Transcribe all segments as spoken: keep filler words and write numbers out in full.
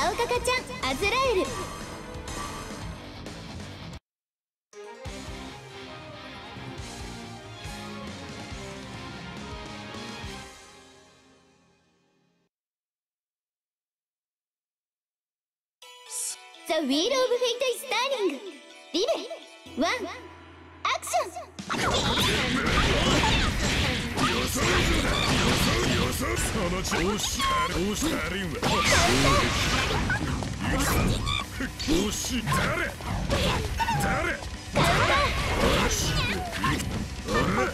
タオカカちゃんアズラエル。ザ・ウィール・オブ・フェイト・イズ・ターニング。リベワンアクション。その調子どうしたリンはどうし誰誰よし俺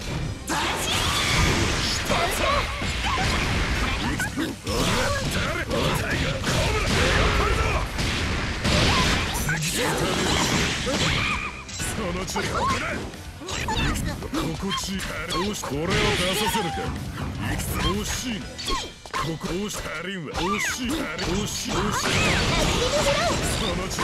そのちここだ。心地いい。どうしこれを出させるか。惜しいな。ここどうしたリンは惜しいな。惜しい惜しい。そのち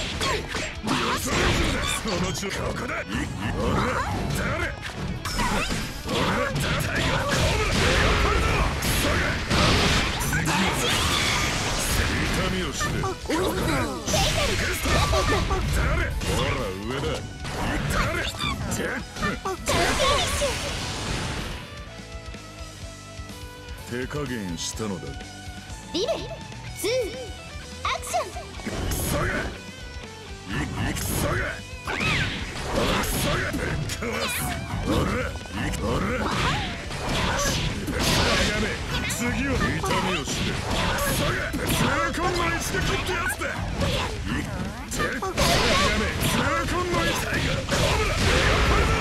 そのちここだ。俺誰俺誰タイガーコブラやっぱりだ。次は痛みを知れ。ここだ。誰ほら上だ。誰手加減したのだ。リベツーアクション。クソがいくそがクソがぶっ壊す。俺俺次は痛みを知れ。クソが痛恨の一撃ってやつだ。痛恨の一撃がコブラやっぱりだ。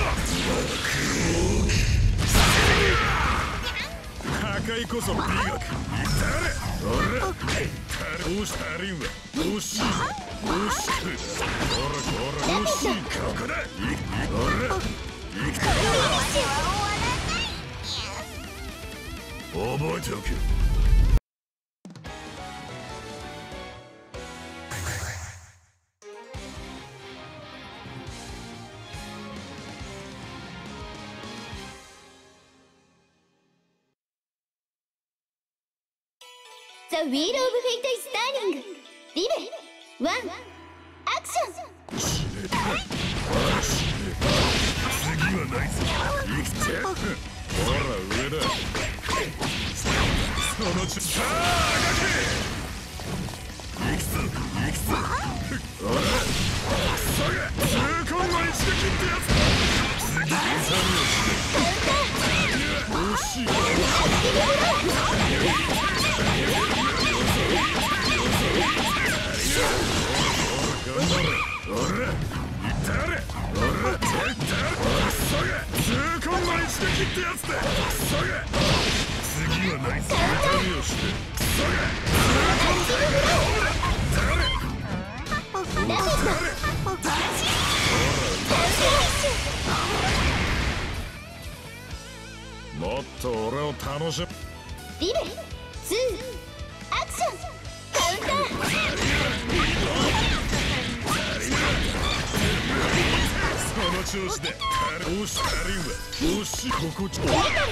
破壊こそ美学。誰俺どうしたリンは惜しいぞ。惜しい。ほらほら惜しい。ここだ。俺行くぞ。覚えておけ。ザ・ウィール・オブ・フェイト・イズ・ターニング。リベワンアクション。次はないぞ。生きてほら上だ。そのちさあがけ行くぞ行くぞ。ほらクソが痛恨の一撃ってやつだ。次痛みをして惜しい。次はないぞ。痛みをしてクソがもっと俺を楽しむ。リベツーアクション。カウンター。その調子でどうしたリンはどうし心地いい。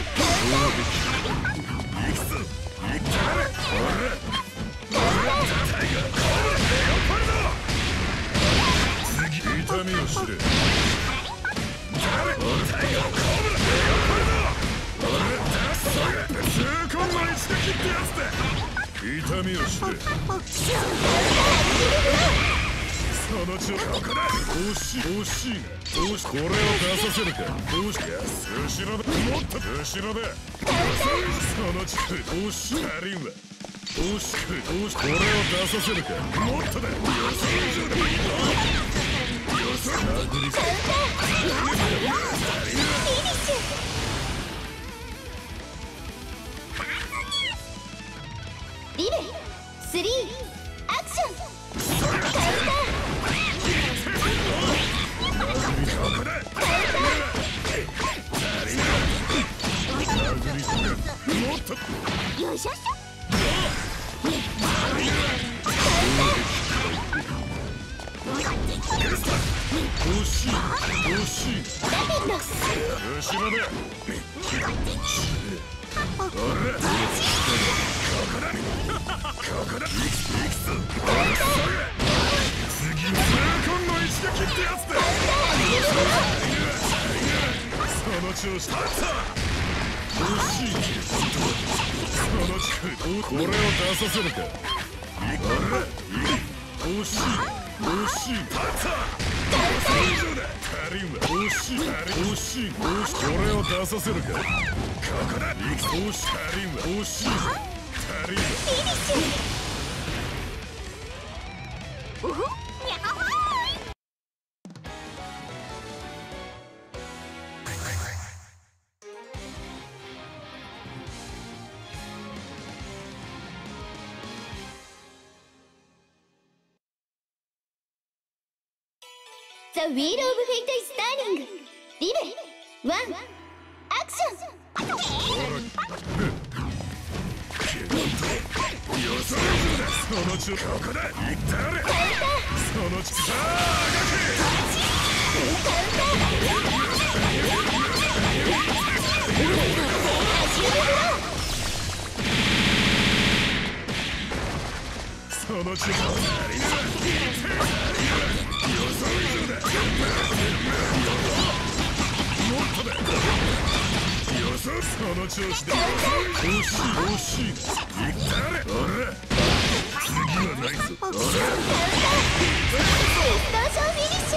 行くぞ行ったれ。俺俺タイガーコブラやっぱりだ。次痛みを知れ。誰俺タイガーコブラやっぱりだ。俺ダッサが痛恨の一撃ってやつだ。痛みを知れ。そのちここだ。惜しい惜しいな。どうしこれを出させるか。どうしやす後ろだ。もっと後ろだ。そのち惜しいリンは惜しくどうしこれを出させるか。もっとだ。よそ以上でもいいぞ。よそ殴りかリベスリーアクション。カウンター。よいしょっしょ。惜しい惜しい。後ろでここだここだ。行くぞ調子だ。惜しい。その力、これを出させるか。惜しい。惜しい。足りんわ。惜しい。惜しい。これを出させるか。ここだ。惜しい。足りんわ。惜しい。足りんわ。 The Wheel of Fate is turning. Live. One. Action. そのちここだ。いったれ。そのちさあそのちその調子で惜しい惜しい。いったれ。おら次はないぞ。おらスターショーフィニッシュ。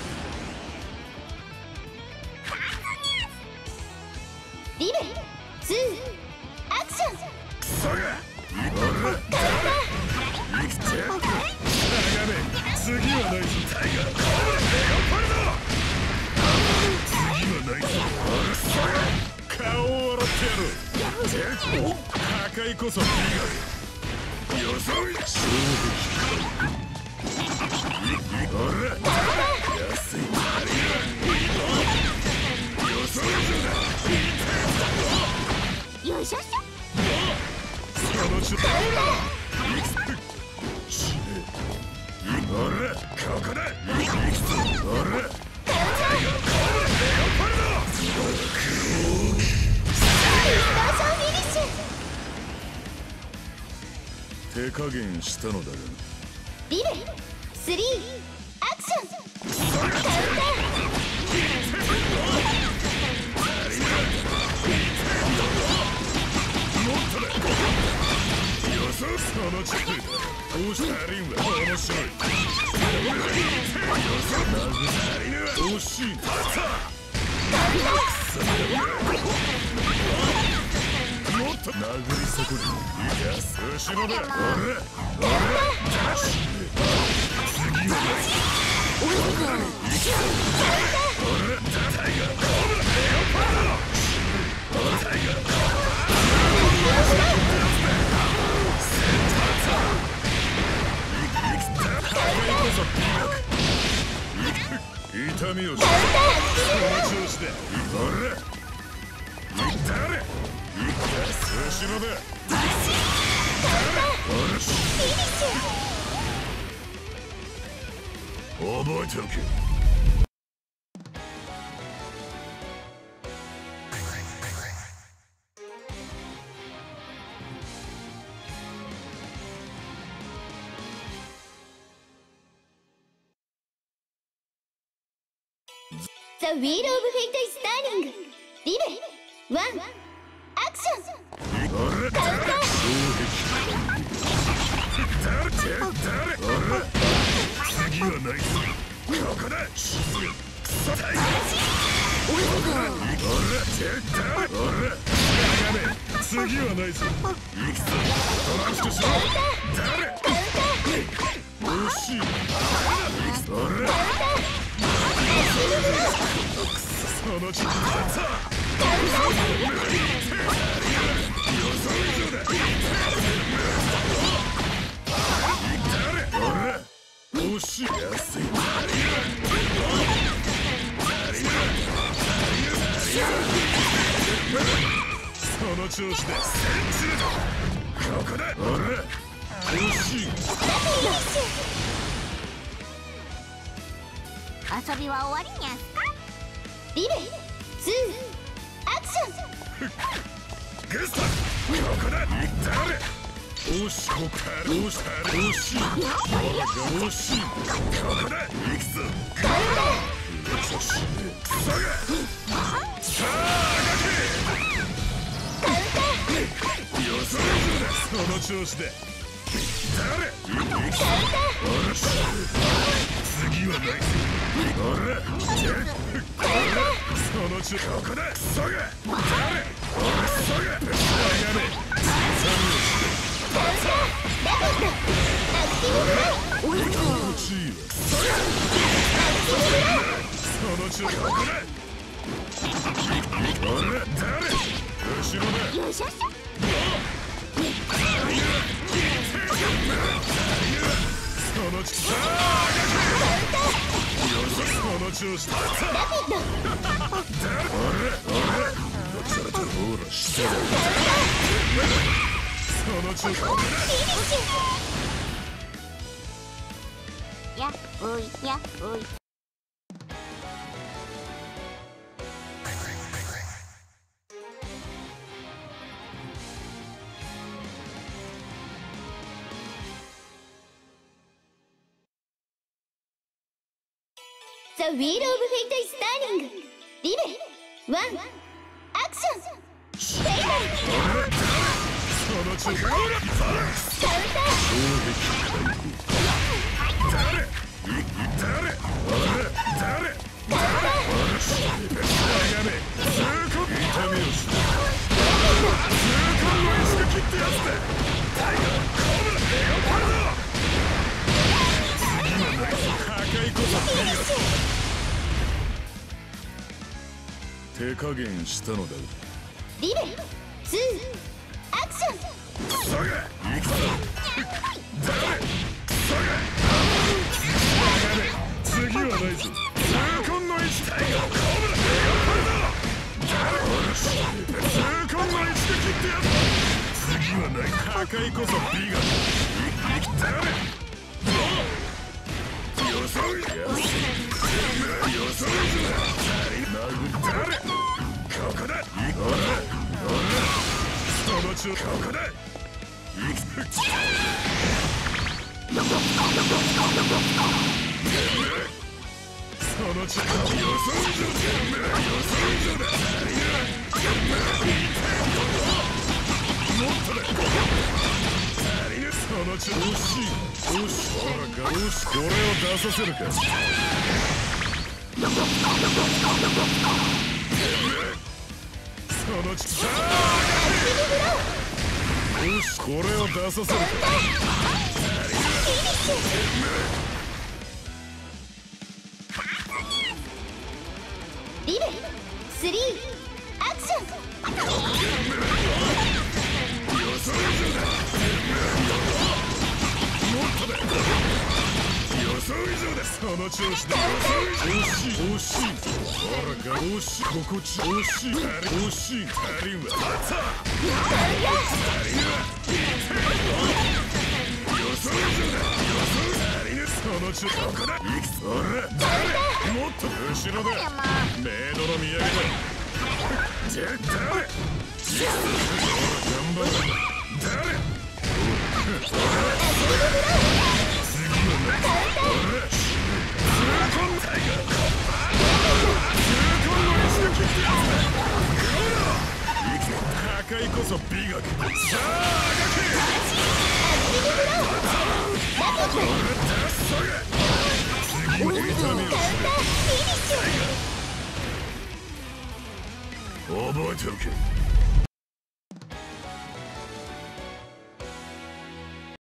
リベツーアクション。 クソがおら生きてしゃがめ。次はないぞ。タイガーコブラレオパルド。次はないぞ。おらクソが顔を笑ってやる。破壊こそ美学。よそい衝撃。ほら安い。よそいよいしょっしょ。 そのちょ死ね。ほらここだ。ほらタイガーコブラレオパルド。手加減したのだがリベスリーアクション。 その力だ。どうしたリンは面白い。惜しい。もっと殴り損ね。いや後ろだ。俺俺次はない。俺タイガーコブラレオパルド。タイガーコブラ痛みをしその調子で。ほらいったれ。いった後ろだ。覚えておけ。 The Wheel of Fate is turning. Live. One. Action. ほら誰誰ほら次はないぞ。ここだ。クソタイガー。ほら誰ほらやめ。次はないぞ。行くぞ。トランスとしろ。誰惜しい。ほらそのちこの調子でここだ。ほら惜しい。 遊びは終わりにゃすか。リベツーアクション。 グスタここだ。誰惜しい。ここだ。惜しい。惜しい。ここだ。行くぞ。 そしクソがさあカウンター予想以上だその調子で誰カウンターよし次はないぜ俺らその調子ここだクソが誰俺クソがぶち上がれカウンターラケットアクティブフライ気持ちいいわアクティブフライその調子ここだ俺ら誰後ろだよいしょっしょその調子さあよしその調子だラケット俺俺どっちだとほら下だその調子フィニッシュやっおいやっおいThe Wheel of Fate is turning! リベワンアクションフェイナルその調子ほらカウンター誰誰俺誰カウンターよしぶち上がれ痛恨痛みをし痛恨の石が切ってやつだタイガーコブラレオパルド次はない破壊こそ美学手加減したのだリベツーアクションクソが行くぞ誰クソが次はないぞ痛恨の石タイガーコブラレオパルド誰よし痛恨の石で切ってやつ次はない破壊こそ美学誰予想以上予想以上誰ここだ俺俺その調子ここだ行くその調子予想以上だ予想以上だもっとだその調子惜しいよしほらよしこれを出させるかそのさあよしこれを出させるかリベスリーアクション予想以上だもっとだ予想以上だその調子だ惜しい惜しいほらが惜しい心地惜しい惜しい足りんわ足りんわ予想以上だ予想足りぬその調子ここだ行くぞほら誰もっと後ろだメイドの土産だじゃ誰ほら頑張れ誰次はない俺痛恨タイガー痛恨の石が切ってやつだ生きて破壊こそ美学さああがけ俺ダッソが次は痛みをしてタイガー覚えておけ